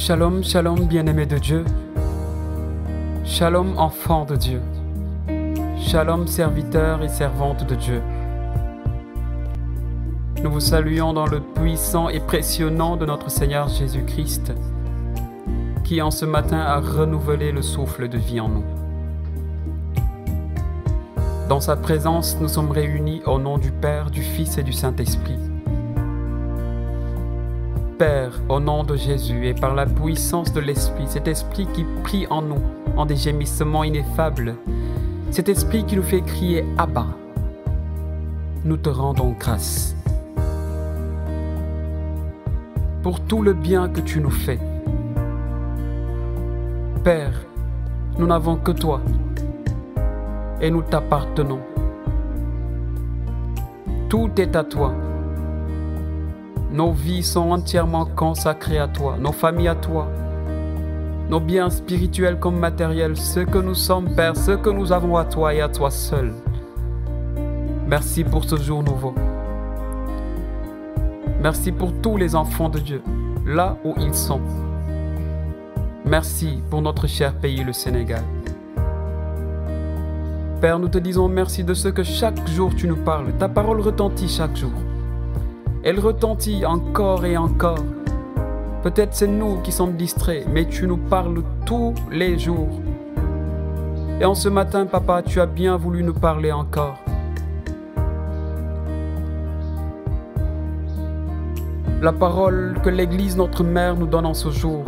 Shalom, shalom, bien-aimés de Dieu. Shalom, enfants de Dieu. Shalom, serviteurs et servantes de Dieu. Nous vous saluons dans le puissant et précieux nom de notre Seigneur Jésus-Christ, qui en ce matin a renouvelé le souffle de vie en nous. Dans sa présence, nous sommes réunis au nom du Père, du Fils et du Saint-Esprit. Père, au nom de Jésus et par la puissance de l'Esprit, cet Esprit qui prie en nous, en des gémissements ineffables, cet Esprit qui nous fait crier « Abba », nous te rendons grâce pour tout le bien que tu nous fais. Père, nous n'avons que toi et nous t'appartenons. Tout est à toi. Nos vies sont entièrement consacrées à toi, nos familles à toi, nos biens spirituels comme matériels, ce que nous sommes, Père, ce que nous avons à toi et à toi seul. Merci pour ce jour nouveau. Merci pour tous les enfants de Dieu, là où ils sont. Merci pour notre cher pays, le Sénégal. Père, nous te disons merci de ce que chaque jour tu nous parles. Ta parole retentit chaque jour. Elle retentit encore et encore. Peut-être c'est nous qui sommes distraits, mais tu nous parles tous les jours. Et en ce matin, Papa, tu as bien voulu nous parler encore. La parole que l'Église, notre mère, nous donne en ce jour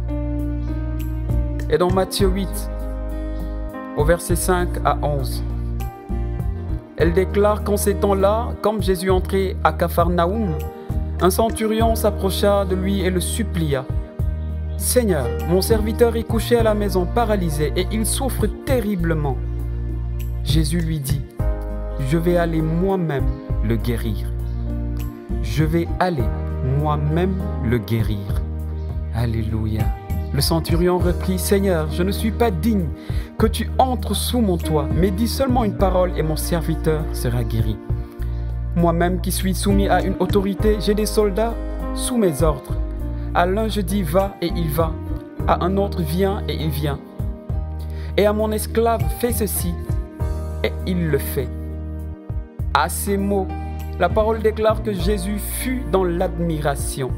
est dans Matthieu 8, au verset 5 à 11. Elle déclare qu'en ces temps-là, comme Jésus entrait à Capharnaüm, un centurion s'approcha de lui et le supplia. « Seigneur, mon serviteur est couché à la maison paralysé et il souffre terriblement. » Jésus lui dit, « Je vais aller moi-même le guérir. Je vais aller moi-même le guérir. » Alléluia. Le centurion reprit, « Seigneur, je ne suis pas digne que tu entres sous mon toit, mais dis seulement une parole et mon serviteur sera guéri. Moi-même qui suis soumis à une autorité, j'ai des soldats sous mes ordres. À l'un je dis va et il va, à un autre viens et il vient. Et à mon esclave fais ceci et il le fait. » À ces mots, la parole déclare que Jésus fut dans l'admiration.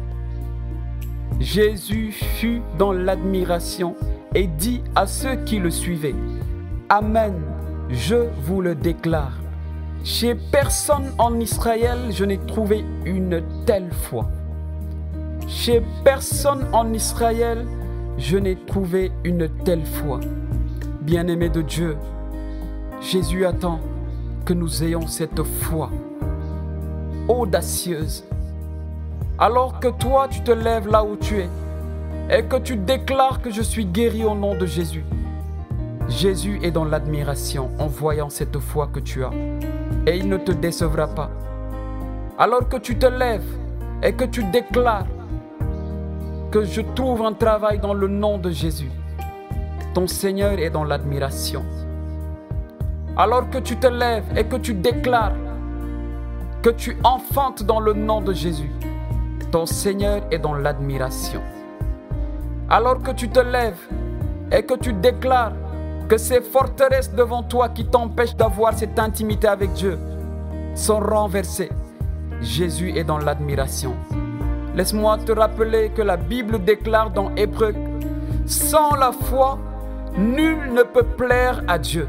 Jésus fut dans l'admiration et dit à ceux qui le suivaient, « Amen, je vous le déclare. Chez personne en Israël, je n'ai trouvé une telle foi. Chez personne en Israël, je n'ai trouvé une telle foi. » Bien-aimés de Dieu, Jésus attend que nous ayons cette foi audacieuse. Alors que toi, tu te lèves là où tu es et que tu déclares que je suis guéri au nom de Jésus. Jésus est dans l'admiration en voyant cette foi que tu as et il ne te décevra pas. Alors que tu te lèves et que tu déclares que je trouve un travail dans le nom de Jésus, ton Seigneur est dans l'admiration. Alors que tu te lèves et que tu déclares que tu enfantes dans le nom de Jésus, ton Seigneur est dans l'admiration. Alors que tu te lèves et que tu déclares que ces forteresses devant toi qui t'empêchent d'avoir cette intimité avec Dieu sont renversées, Jésus est dans l'admiration. Laisse-moi te rappeler que la Bible déclare dans Hébreux, sans la foi, nul ne peut plaire à Dieu.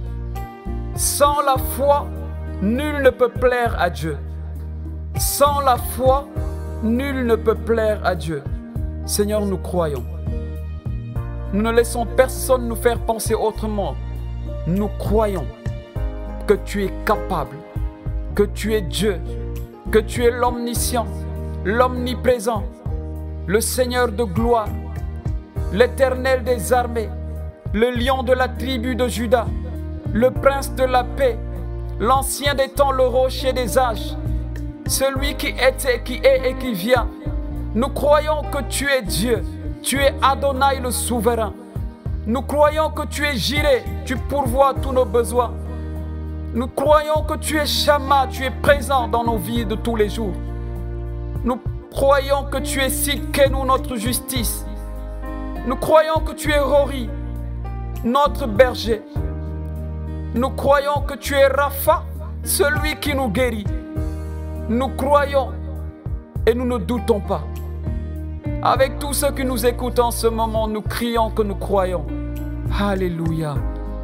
Sans la foi, nul ne peut plaire à Dieu. Sans la foi, nul ne peut plaire à Dieu. Seigneur, nous croyons. Nous ne laissons personne nous faire penser autrement. Nous croyons que tu es capable, que tu es Dieu, que tu es l'omniscient, l'omniprésent, le Seigneur de gloire, l'Éternel des armées, le lion de la tribu de Juda, le prince de la paix, l'ancien des temps, le rocher des âges, celui qui était, qui est et qui vient. Nous croyons que tu es Dieu, tu es Adonai le souverain. Nous croyons que tu es Jireh, tu pourvois tous nos besoins. Nous croyons que tu es Shama, tu es présent dans nos vies de tous les jours. Nous croyons que tu es Sidkenu, notre justice. Nous croyons que tu es Rori, notre berger. Nous croyons que tu es Rapha, celui qui nous guérit. Nous croyons et nous ne doutons pas. Avec tous ceux qui nous écoutent en ce moment, nous crions que nous croyons. Alléluia.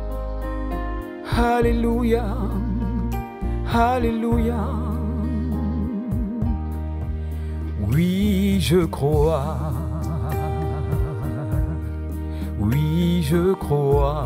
Alléluia. Alléluia. Oui, je crois. Oui, je crois.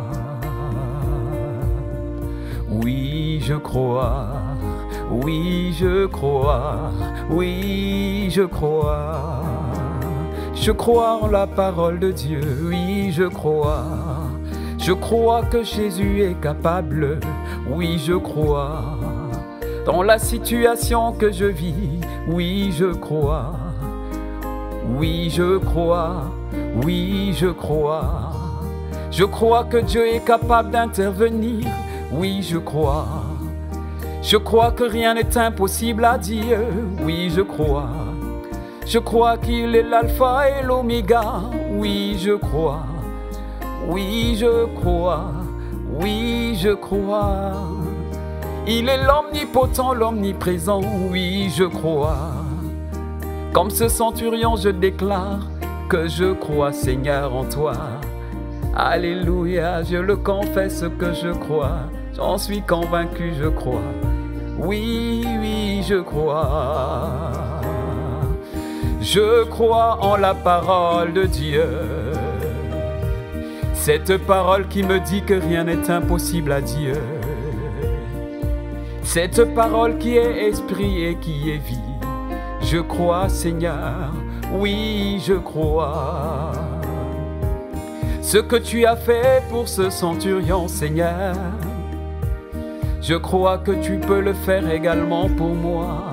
Oui, je crois. Oui, je crois. Oui, je crois. Je crois en la parole de Dieu. Oui, je crois. Je crois que Jésus est capable. Oui, je crois. Dans la situation que je vis, oui, je crois. Oui, je crois. Oui, je crois. Je crois que Dieu est capable d'intervenir. Oui, je crois. Je crois que rien n'est impossible à Dieu. Oui, je crois. Je crois qu'il est l'alpha et l'oméga. Oui, je crois. Oui, je crois. Oui, je crois. Il est l'omnipotent, l'omniprésent. Oui, je crois. Comme ce centurion, je déclare que je crois, Seigneur, en toi. Alléluia, je le confesse que je crois. J'en suis convaincu, je crois. Oui, oui, je crois. Je crois en la parole de Dieu. Cette parole qui me dit que rien n'est impossible à Dieu. Cette parole qui est esprit et qui est vie. Je crois, Seigneur, oui, je crois. Ce que tu as fait pour ce centurion, Seigneur, je crois que tu peux le faire également pour moi.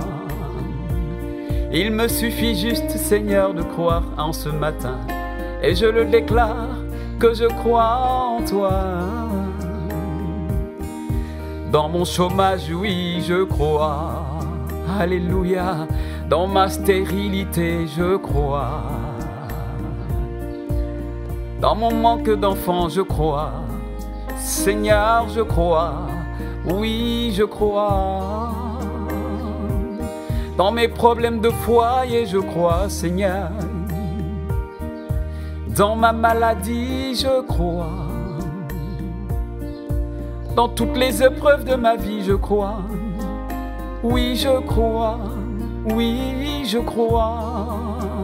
Il me suffit juste, Seigneur, de croire en ce matin. Et je le déclare que je crois en toi. Dans mon chômage, oui, je crois. Alléluia. Dans ma stérilité, je crois. Dans mon manque d'enfants, je crois. Seigneur, je crois. Oui, je crois. Dans mes problèmes de foyer, je crois, Seigneur. Dans ma maladie, je crois. Dans toutes les épreuves de ma vie, je crois. Oui, je crois. Oui, je crois.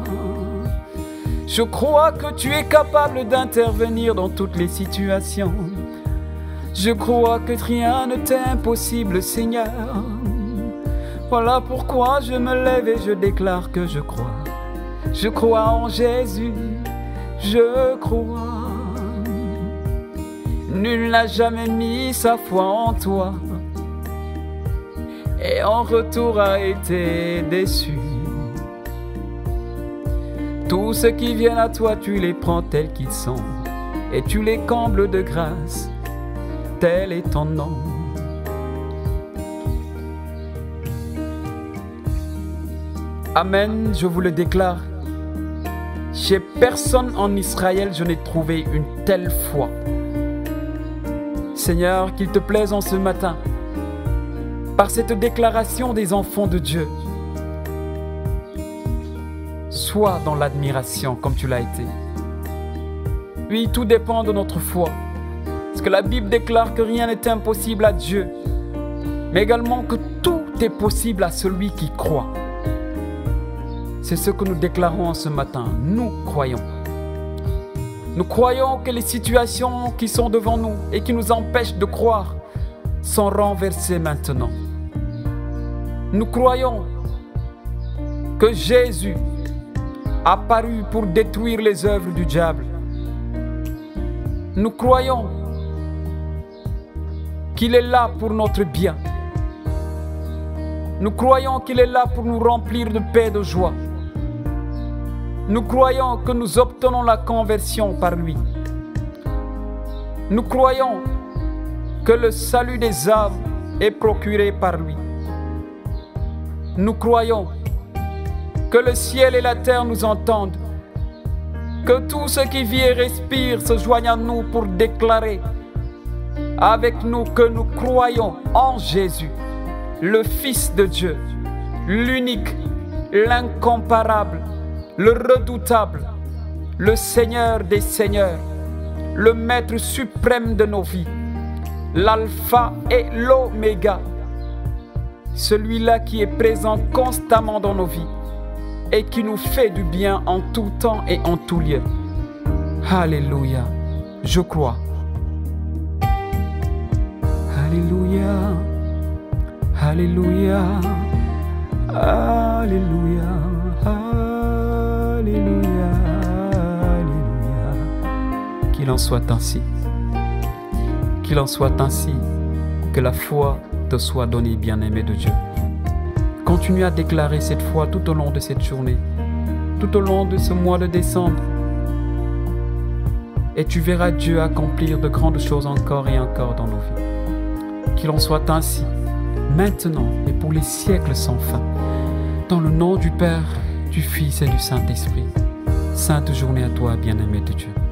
Je crois que tu es capable d'intervenir dans toutes les situations. Je crois que rien ne t'est impossible, Seigneur. Voilà pourquoi je me lève et je déclare que je crois. Je crois en Jésus, je crois. Nul n'a jamais mis sa foi en toi et en retour a été déçu. Tous ceux qui viennent à toi, tu les prends tels qu'ils sont et tu les combles de grâce. Tel est ton nom. Amen, je vous le déclare. Chez personne en Israël, je n'ai trouvé une telle foi. Seigneur, qu'il te plaise en ce matin, par cette déclaration des enfants de Dieu, sois dans l'admiration comme tu l'as été. Oui, tout dépend de notre foi. Parce que la Bible déclare que rien n'est impossible à Dieu, mais également que tout est possible à celui qui croit. C'est ce que nous déclarons en ce matin. Nous croyons. Nous croyons que les situations qui sont devant nous et qui nous empêchent de croire sont renversées maintenant. Nous croyons que Jésus a paru pour détruire les œuvres du diable. Nous croyons qu'il est là pour notre bien. Nous croyons qu'il est là pour nous remplir de paix et de joie. Nous croyons que nous obtenons la conversion par lui. Nous croyons que le salut des âmes est procuré par lui. Nous croyons Que le ciel et la terre nous entendent. Que tout ce qui vit et respire se joigne à nous pour déclarer avec nous que nous croyons en Jésus, le Fils de Dieu, l'unique, l'incomparable, le redoutable, le Seigneur des Seigneurs, le Maître suprême de nos vies, l'Alpha et l'Oméga, celui-là qui est présent constamment dans nos vies et qui nous fait du bien en tout temps et en tout lieu. Alléluia, je crois. Alléluia, Alléluia, Alléluia, Alléluia, Alléluia. Qu'il en soit ainsi. Qu'il en soit ainsi. Que la foi te soit donnée, bien-aimé de Dieu. Continue à déclarer cette foi tout au long de cette journée, tout au long de ce mois de décembre. Et tu verras Dieu accomplir de grandes choses encore et encore dans nos vies. Qu'il en soit ainsi, maintenant et pour les siècles sans fin. Dans le nom du Père, du Fils et du Saint-Esprit. Sainte journée à toi, bien-aimé de Dieu.